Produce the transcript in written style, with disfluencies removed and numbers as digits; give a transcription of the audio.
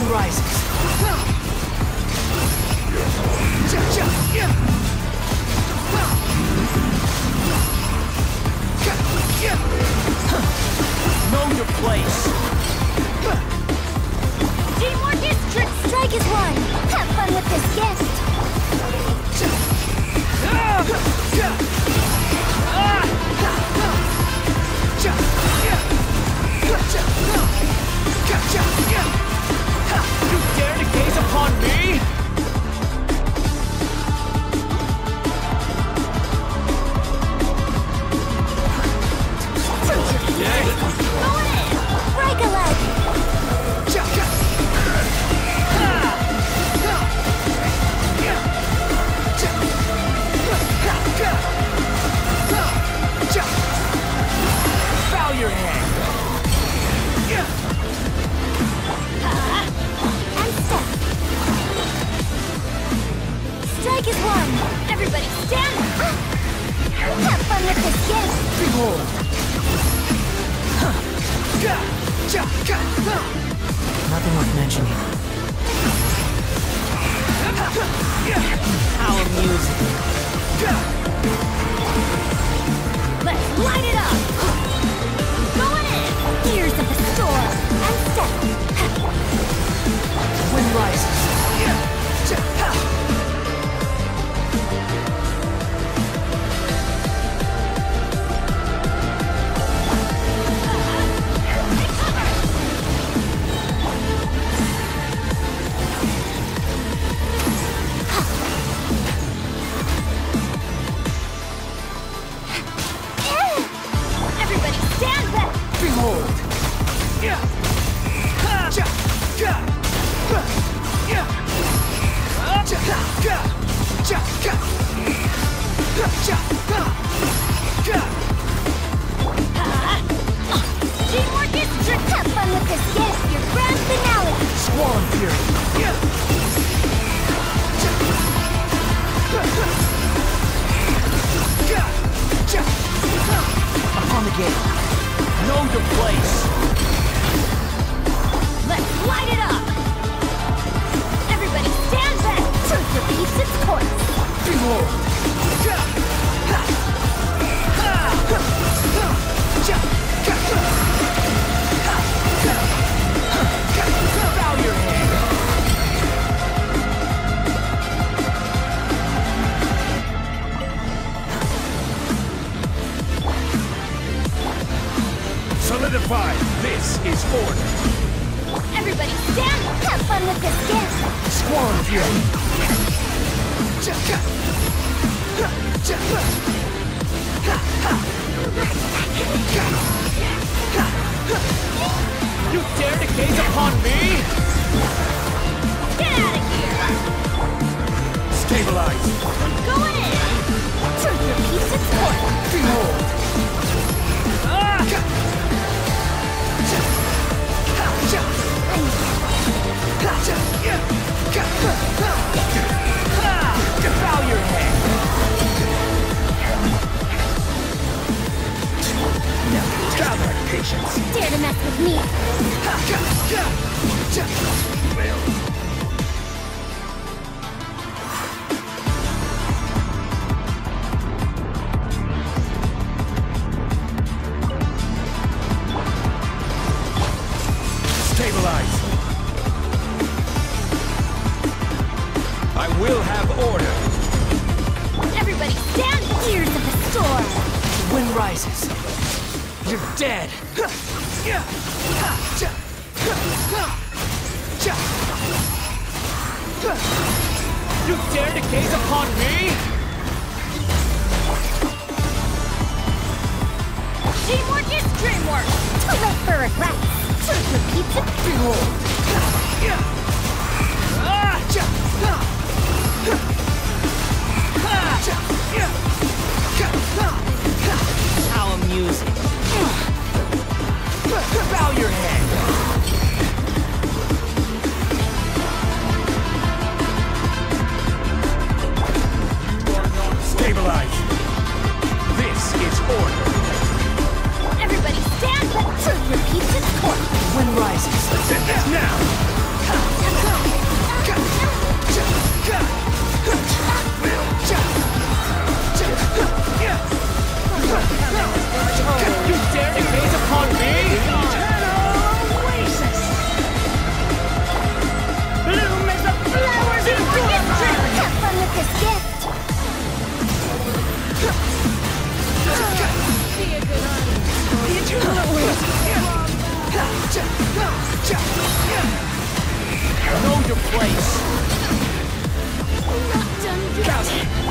wind rises. Know your place. Teamwork is strike is one. Have fun with this gift. You dare to gaze upon me? Going in. Break a leg. Bow your head. And step. Strike is one. Everybody stand. Have fun with this gift. Behold. Nothing worth mentioning. How amusing. Let's light it up. Going in. Gears of the storm. And step. Wind rises. Everybody stand back. Behold. Teamwork is strict. Have fun with this gift. Your grand finale. Squall and fury. Upon the gate. Know your place. Let's light it up. Everybody stand back. Truth repeats its course. Behold. Bow your head. Solidify. This is order. Everybody stand. Have fun with this gift. Squall and fury. You dare to gaze upon me? Get out of here. Stabilize. Going in. Truth repeats its course. Behold. Bow your head. Now, gather patience. Dare to mess with me. Stabilize. I will have order. Everybody stand. Gears of the storm. Wind rises. You're dead. You dare to gaze upon me? Teamwork is dreamwork. Too late for regrets. Truth repeats its Behold. How amusing. Bow your head. Stabilize. This is order. Everybody stand. Let truth repeats its course. Wind rises. Let's end this now. Know your place. Not done yet.